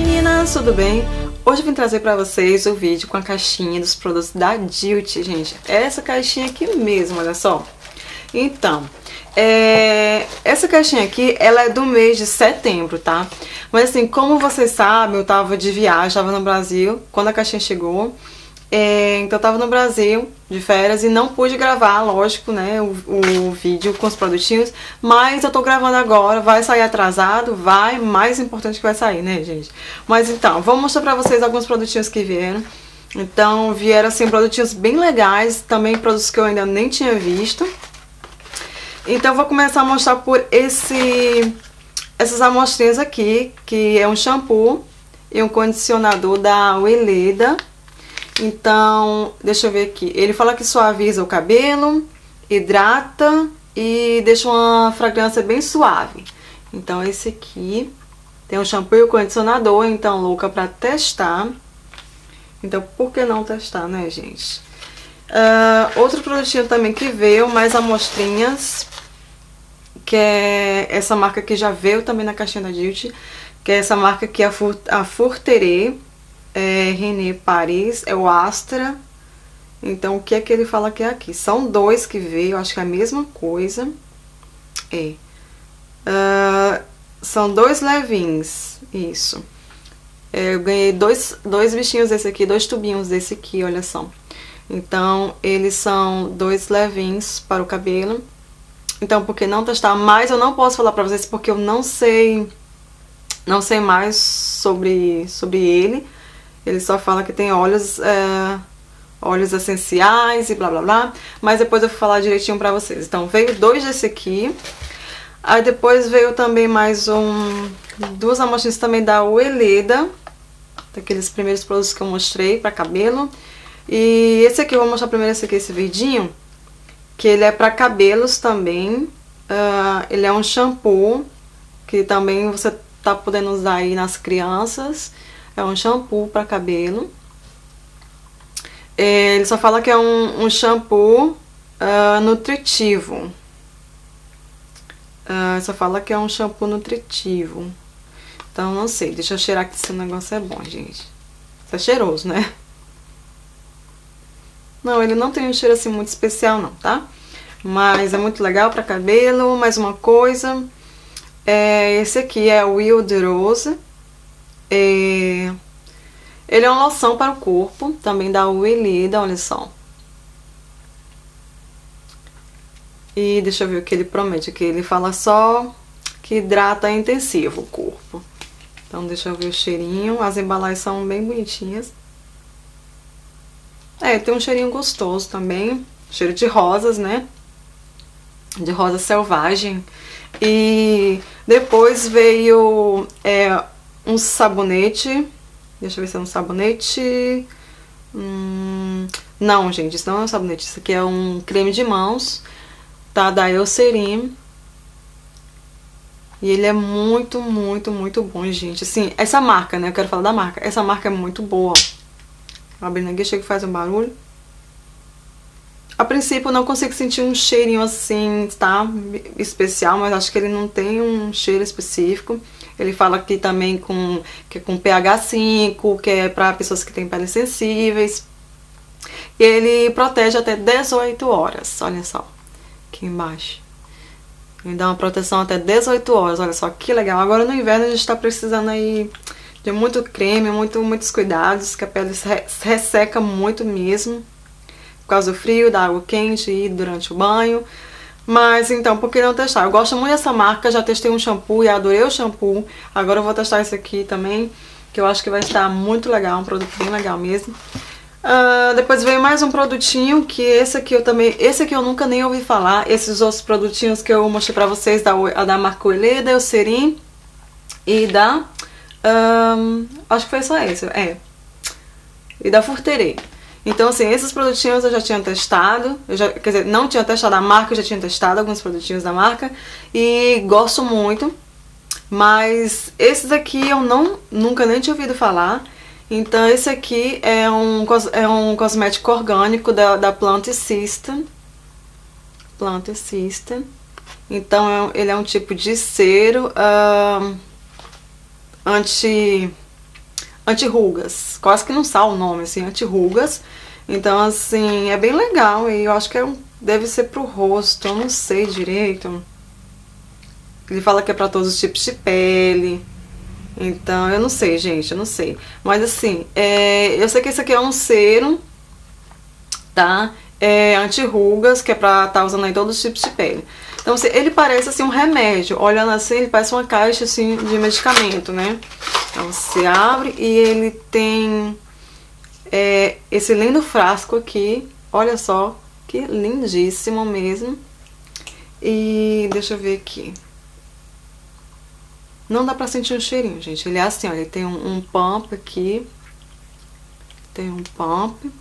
meninas, tudo bem? Hoje eu vim trazer pra vocês o vídeo com a caixinha dos produtos da Dilt, gente. Essa caixinha aqui mesmo, olha só. Então, essa caixinha aqui, ela é do mês de setembro, tá? Mas assim, como vocês sabem, eu tava de viagem, tava no Brasil quando a caixinha chegou. Então eu tava no Brasil de férias e não pude gravar, lógico, né, o vídeo com os produtinhos, mas eu tô gravando agora, vai sair atrasado, mais importante que vai sair, né, gente? Mas então, vou mostrar pra vocês alguns produtinhos que vieram. Então, vieram assim, produtinhos bem legais, também produtos que eu ainda nem tinha visto. Então, eu vou começar a mostrar por essas amostrinhas aqui, que é um shampoo e um condicionador da Weleda. Então, deixa eu ver aqui. Ele fala que suaviza o cabelo, hidrata e deixa uma fragrância bem suave. Então, esse aqui tem um shampoo e o condicionador, então louca pra testar. Então, por que não testar, né, gente? Outro produtinho também que veio, mais amostrinhas, que é essa marca que já veio também na caixinha da Dilt, que é essa marca aqui, a Furtere. René Paris, é o Astra. Então, o que é que ele fala que é aqui? São dois que veio, acho que é a mesma coisa. São dois levinhos, isso. Eu ganhei dois bichinhos desse aqui, dois tubinhos desse aqui, olha só. Então, eles são dois levinhos para o cabelo. Então, por que não testar? Mas eu não posso falar pra vocês porque eu não sei mais sobre ele. Ele só fala que tem óleos essenciais e blá blá blá. Mas depois eu vou falar direitinho pra vocês. Então veio dois desse aqui. Aí depois veio também mais duas amostrinhas também da Weleda. Daqueles primeiros produtos que eu mostrei pra cabelo. E esse aqui eu vou mostrar primeiro esse verdinho. Que ele é pra cabelos também. Ele é um shampoo. Que também você tá podendo usar aí nas crianças. É um shampoo para cabelo. Ele só fala que é um shampoo nutritivo. Só fala que é um shampoo nutritivo. Então, não sei. Deixa eu cheirar que esse negócio é bom, gente. Isso é cheiroso, né? Não, ele não tem um cheiro assim muito especial, não, tá? Mas é muito legal para cabelo. Mais uma coisa. Esse aqui é o Wild Rose. Ele é uma loção para o corpo, também da Weleda, olha só. E deixa eu ver o que ele promete aqui. Ele fala só que hidrata intensivo o corpo. Então deixa eu ver o cheirinho. As embalagens são bem bonitinhas. Tem um cheirinho gostoso também. Cheiro de rosas, né? De rosa selvagem. E depois veio um sabonete. Deixa eu ver se é um sabonete. Não, gente, isso não é um sabonete. Isso aqui é um creme de mãos, tá? Da Eucerin. E ele é muito, muito, muito bom, gente. Assim, essa marca, né? Eu quero falar da marca. Essa marca é muito boa. Abrindo aqui, chega e faz um barulho. A princípio eu não consigo sentir um cheirinho assim, tá? Especial, mas acho que ele não tem um cheiro específico. Ele fala aqui também que é com pH 5, que é para pessoas que têm peles sensíveis. E ele protege até 18 horas, olha só, aqui embaixo. Ele dá uma proteção até 18 horas, olha só que legal. Agora no inverno a gente tá precisando aí de muito creme, muitos cuidados, que a pele resseca muito mesmo. Por causa do frio, da água quente e durante o banho. Mas então, por que não testar? Eu gosto muito dessa marca, já testei um shampoo e adorei o shampoo. Agora eu vou testar esse aqui também, que eu acho que vai estar muito legal, um produto bem legal mesmo. Depois veio mais um produtinho, que esse aqui eu nunca nem ouvi falar. Esses outros produtinhos que eu mostrei pra vocês, da marca Weleda, Eucerin e da... acho que foi só esse, e da Furtere. Então, assim, esses produtinhos eu já tinha testado. Quer dizer, não tinha testado a marca, eu já tinha testado alguns produtinhos da marca. E gosto muito. Mas esses aqui eu nunca nem tinha ouvido falar. Então, esse aqui é um cosmético orgânico da Plant System. Então, ele é um tipo de cero anti-rugas. Quase que não sabe o nome, assim, anti-rugas. Então, assim, é bem legal. E eu acho que deve ser pro rosto, eu não sei direito. Ele fala que é pra todos os tipos de pele. Então, eu não sei, gente, eu não sei. Mas, assim, eu sei que esse aqui é um sérum, tá? Anti-rugas, que é pra estar usando em todos os tipos de pele. Então, assim, ele parece, assim, um remédio. Olhando assim, ele parece uma caixa, assim, de medicamento, né? Então, você abre e ele tem esse lindo frasco aqui. Olha só, que lindíssimo mesmo. E deixa eu ver aqui. Não dá pra sentir um cheirinho, gente. Ele é assim, ó, ele tem um pump aqui. Tem um pump.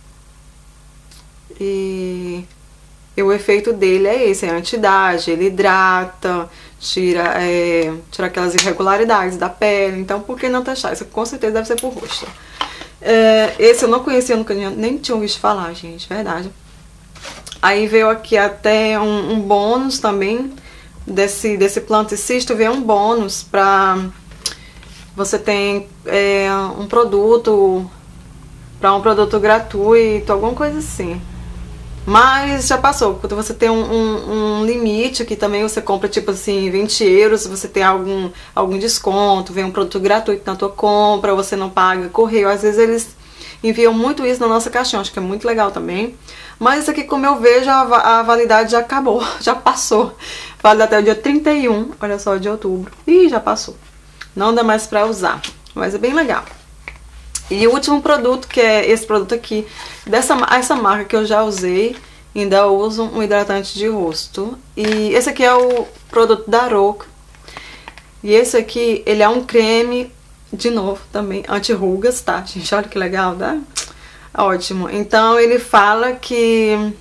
E o efeito dele é esse, é anti-idade, ele hidrata, tira aquelas irregularidades da pele. Então, por que não testar? Isso com certeza deve ser pro rosto. Esse eu não conhecia, nunca nem tinha ouvido falar, gente, verdade. Aí veio aqui até um bônus também. Desse Planticisto veio um bônus pra você tem um produto gratuito, alguma coisa assim. Mas já passou, quando você tem um limite que também você compra tipo assim 20 euros, você tem algum desconto, vem um produto gratuito na tua compra, você não paga correio. Às vezes eles enviam muito isso na nossa caixinha, acho que é muito legal também. Mas isso aqui, como eu vejo, a validade já acabou, já passou. Vale até o dia 31, olha só, de outubro. Ih, já passou. Não dá mais pra usar, mas é bem legal. E o último produto, que é esse produto aqui, essa marca que eu já usei, ainda uso um hidratante de rosto. E esse aqui é o produto da Roca. E esse aqui, ele é um creme, de novo, também, anti-rugas, tá, gente? Olha que legal, tá? Ótimo. Então, ele fala que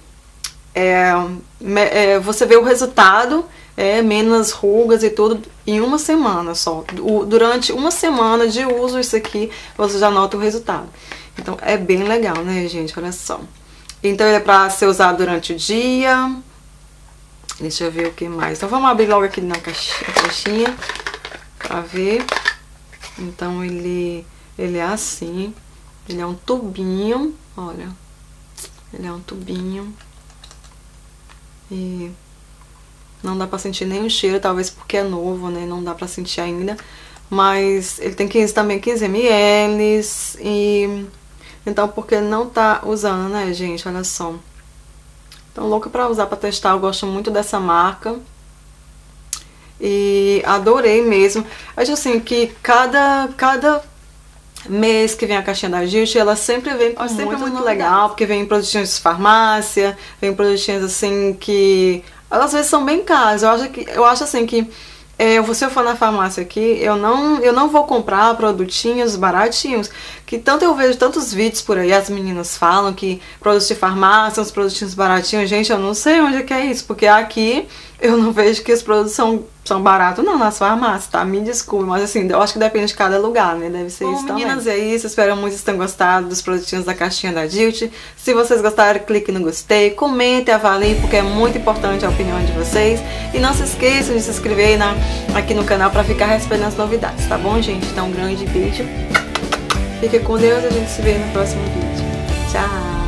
você vê o resultado, menos rugas e tudo, em uma semana só. Durante uma semana de uso, isso aqui, você já nota o resultado. Então, é bem legal, né, gente? Olha só. Então, ele é pra ser usado durante o dia. Deixa eu ver o que mais. Então, vamos abrir logo aqui na caixinha pra ver. Então, ele é assim. Ele é um tubinho, olha. Ele é um tubinho. E não dá pra sentir nenhum cheiro, talvez porque é novo, né? Não dá pra sentir ainda. Mas ele tem 15 ml. E então, porque não tá usando, né, gente? Olha só. Então, louca pra usar, pra testar. Eu gosto muito dessa marca. E adorei mesmo. Acho assim que cada mês que vem a caixinha da Gilt, ela sempre vem com muito legal, porque vem produtinhos de farmácia, vem produtinhos assim que às vezes são bem caros. Eu acho assim que se eu for na farmácia aqui, eu não vou comprar produtinhos baratinhos, que tanto eu vejo tantos vídeos por aí, as meninas falam que produtos de farmácia são os produtinhos baratinhos. Gente, eu não sei onde é que é isso, porque aqui eu não vejo que os produtos são baratos não nas farmácias, tá? Me desculpe, mas assim, eu acho que depende de cada lugar, né? Deve ser isso também. Meninas, é isso. Espero muito que vocês tenham gostado dos produtinhos da caixinha da Gilt. Se vocês gostaram, clique no gostei, comentem, avaliem, porque é muito importante a opinião de vocês. E não se esqueçam de se inscrever aqui no canal pra ficar recebendo as novidades, tá bom, gente? Então, um grande beijo. Fique com Deus e a gente se vê no próximo vídeo. Tchau!